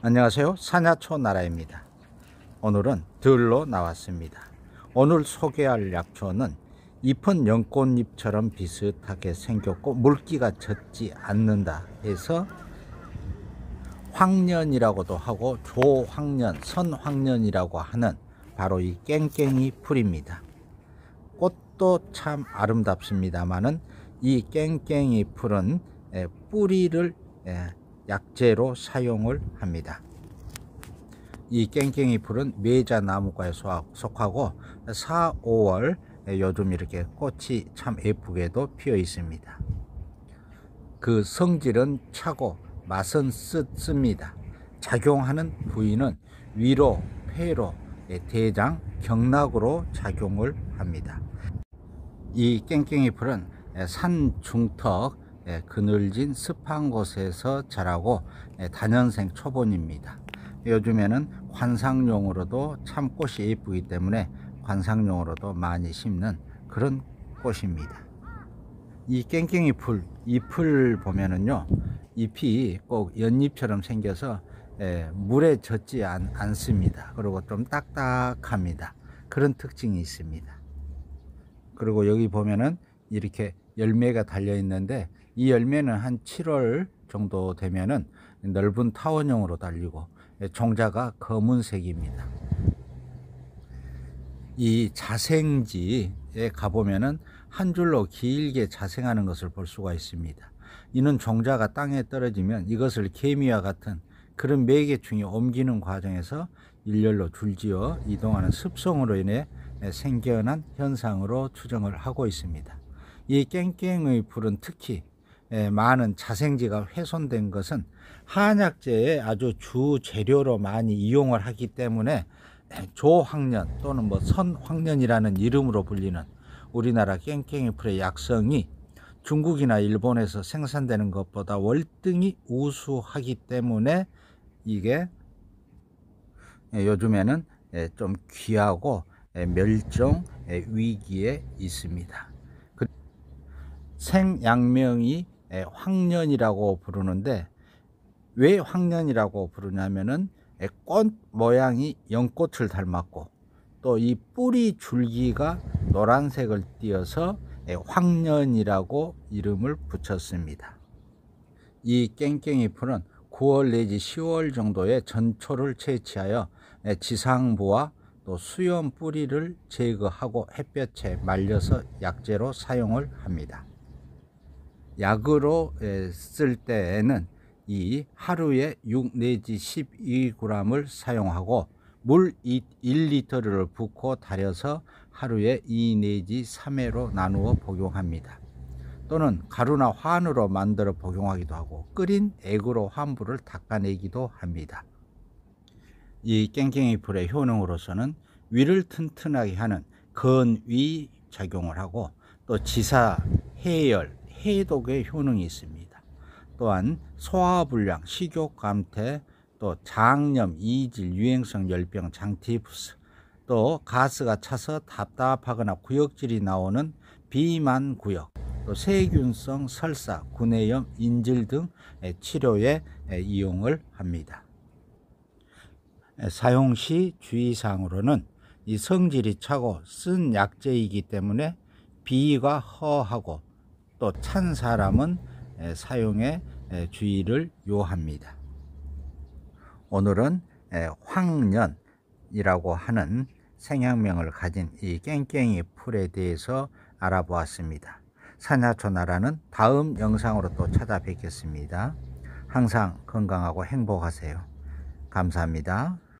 안녕하세요. 사냐초 나라입니다. 오늘은 들로 나왔습니다. 오늘 소개할 약초는 잎은 연꽃잎처럼 비슷하게 생겼고 물기가 젖지 않는다 해서 황년이라고도 하고 조황년, 선황년이라고 하는 바로 이 깽깽이 풀입니다. 꽃도 참 아름답습니다만은 이 깽깽이 풀은 뿌리를 약재로 사용을 합니다. 이 깽깽이 풀은 매자나무과에 속하고 4, 5월 요즘 이렇게 꽃이 참 예쁘게도 피어 있습니다. 그 성질은 차고 맛은 씁니다. 작용하는 부위는 위로, 폐로, 대장, 경락으로 작용을 합니다. 이 깽깽이 풀은 산 중턱 그늘진 습한 곳에서 자라고 다년생 초본입니다. 요즘에는 관상용으로도 참 꽃이 예쁘기 때문에 관상용으로도 많이 심는 그런 꽃입니다. 이 깽깽이 풀 잎을 보면은요, 잎이 꼭 연잎처럼 생겨서 물에 젖지 않습니다. 그리고 좀 딱딱합니다. 그런 특징이 있습니다. 그리고 여기 보면은 이렇게 열매가 달려 있는데 이 열매는 한 7월 정도 되면은 넓은 타원형으로 달리고 종자가 검은색입니다. 이 자생지에 가보면은 한 줄로 길게 자생하는 것을 볼 수가 있습니다. 이는 종자가 땅에 떨어지면 이것을 개미와 같은 그런 매개충이 옮기는 과정에서 일렬로 줄지어 이동하는 습성으로 인해 생겨난 현상으로 추정을 하고 있습니다. 이 깽깽의 풀은 특히 많은 자생지가 훼손된 것은 한약재의 아주 주 재료로 많이 이용을 하기 때문에 조황년 또는 선황년이라는 이름으로 불리는 우리나라 깽깽이 풀의 약성이 중국이나 일본에서 생산되는 것보다 월등히 우수하기 때문에 이게 요즘에는 좀 귀하고 멸종 위기에 있습니다. 생양명이 황년이라고 부르는데 왜 황년이라고 부르냐면은 꽃 모양이 연꽃을 닮았고 또 이 뿌리 줄기가 노란색을 띄어서 황년이라고 이름을 붙였습니다. 이 깽깽이 풀은 9월 내지 10월 정도에 전초를 채취하여 지상부와 또 수염 뿌리를 제거하고 햇볕에 말려서 약재로 사용을 합니다. 약으로 쓸 때에는 이 하루에 6 내지 12g을 사용하고 물 1리터를 붓고 달여서 하루에 2 내지 3회로 나누어 복용합니다. 또는 가루나 환으로 만들어 복용하기도 하고 끓인 액으로 환부를 닦아내기도 합니다. 이 깽깽이 풀의 효능으로서는 위를 튼튼하게 하는 건위 작용을 하고 또 지사, 해열, 해독의 효능이 있습니다. 또한 소화불량, 식욕 감퇴, 또 장염, 이질, 유행성 열병, 장티푸스, 또 가스가 차서 답답하거나 구역질이 나오는 비만 구역, 또 세균성 설사, 구내염, 인질 등 치료에 이용을 합니다. 사용 시 주의사항으로는 이 성질이 차고 쓴 약재이기 때문에 비위가 허하고 또 찬 사람은 사용에 주의를 요합니다. 오늘은 황년이라고 하는 생양명을 가진 이 깽깽이 풀에 대해서 알아보았습니다. 사냐초 나라는 다음 영상으로 또 찾아뵙겠습니다. 항상 건강하고 행복하세요. 감사합니다.